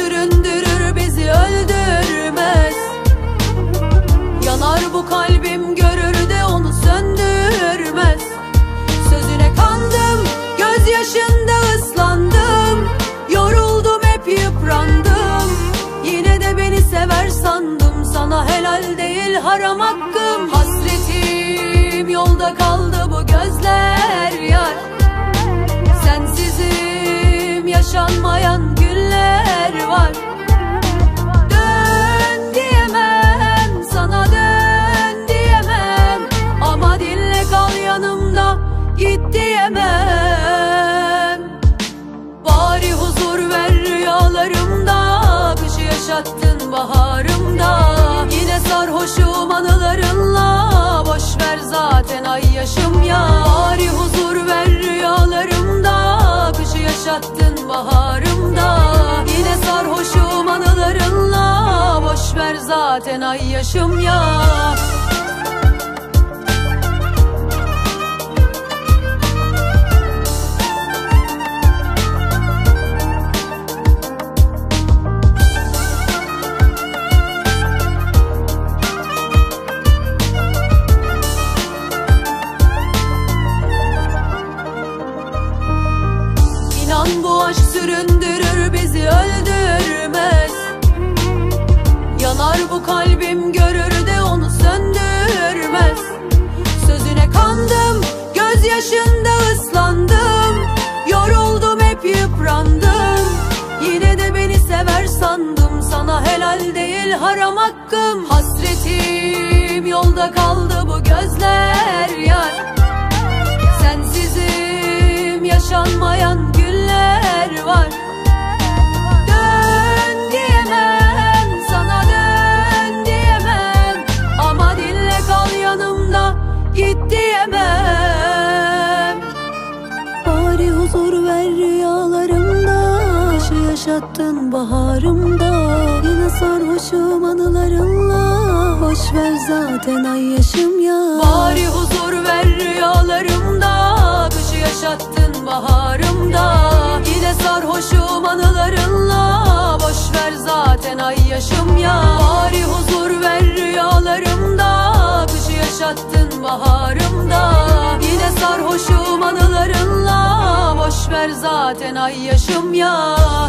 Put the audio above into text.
süründürür, bizi öldürmez. Yanar bu kalbim, görür de onu söndürmez. Sözüne kandım, gözyaşında ıslandım. Yoruldum, hep yıprandım. Yine de beni sever sandım. Sana helal değil, haram hakkım. Hasretim yolda kaldı, bu gözler yar. Sensizim, yaşanmayan günler var. Dön diyemem, sana dön diyemem. Ama dinle, kal yanımda, git diyemem. Bari huzur ver rüyalarımda. Kışı yaşattın baharımda. Yine sarhoşum anılarınla. Boş ver zaten ay yaşım ya. Bari huzur ver rüyalarımda. Kışı yaşattın baharımda. Yine sarhoşum anılarınla. Boş ver zaten ay yaşım ya. Bu aşk süründürür, bizi öldürmez. Yanar bu kalbim, görür de onu söndürmez. Sözüne kandım, gözyaşında ıslandım. Yoruldum, hep yıprandım. Yine de beni sever sandım. Sana helal değil, haram hakkım. Hasretim yolda kaldı, bu gözler yar. Sensizim, yaşanmayan günler var. Dön diyemem, sana dön diyemem. Ama dinle, kal yanımda, git diyemem. Bari huzur ver rüyalarımda. Kışı yaşattın baharımda. Yine sarhoşum anılarınla. Boş ver zaten ay yaşım ya. Bari huzur ver rüyalarımda. Kışı yaşattın baharımda. Yine sarhoşum anılarınla. Boş ver zaten ay yaşım ya. Bari huzur ver rüyalarımda. Kışı yaşattın baharımda. Yine sarhoşum anılarınla. Boş ver zaten ay yaşım ya.